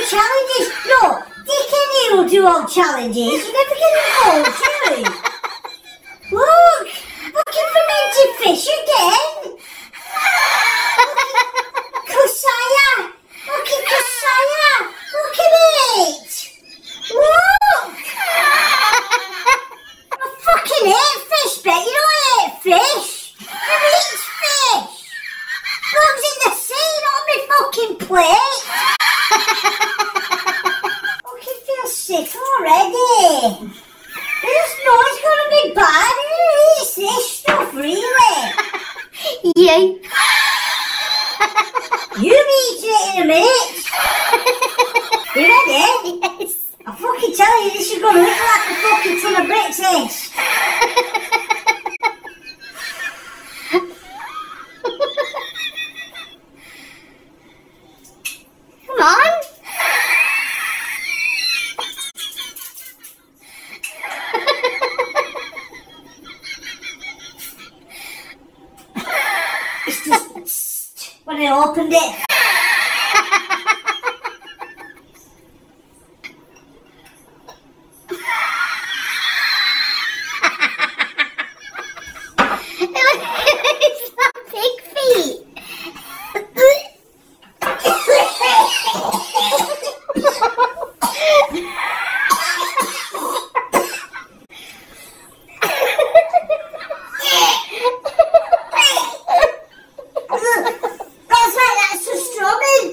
challenges. No, Dick Henry will do all challenges. You never get them all, do you? Look, looking fermented fish again. Kusaya, look at Kusaya. Look at it. Look. I fucking hate fish, Bet. You know I hate fish. Who eats fish? Belongs in the sea, not on my fucking plate. Fucking feel sick already. There's no, it's gonna be bad. Who eats this stuff, really? You. You eat it in a minute. You ready? Yes. I fucking tell you, this is gonna look like a fucking ton of bricks, this. Come on. It's just when I opened it. It's like pig feet. That's right, that's so strawberry.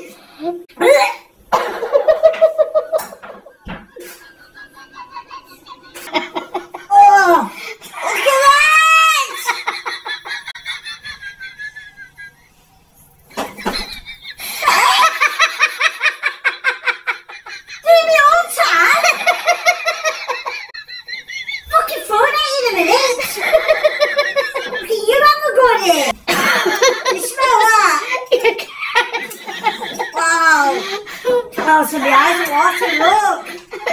Oh, look at that! Doing me all time? Fucking throwing it in a minute. Look at you have a good in. You smell that? Wow. Oh, so my eyes are watering, look.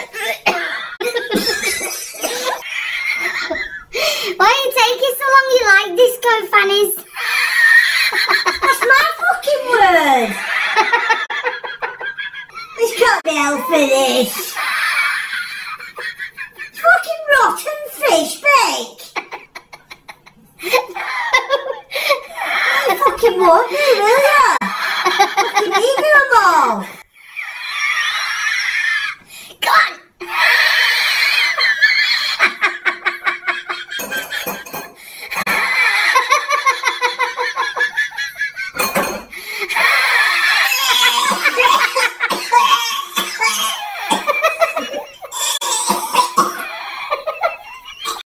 Why are you taking so long? You like disco fannies? That's my fucking word. This can't be helping this. It's fucking rotten fish bake. You fucking won't do, will ya? Fucking eating them all.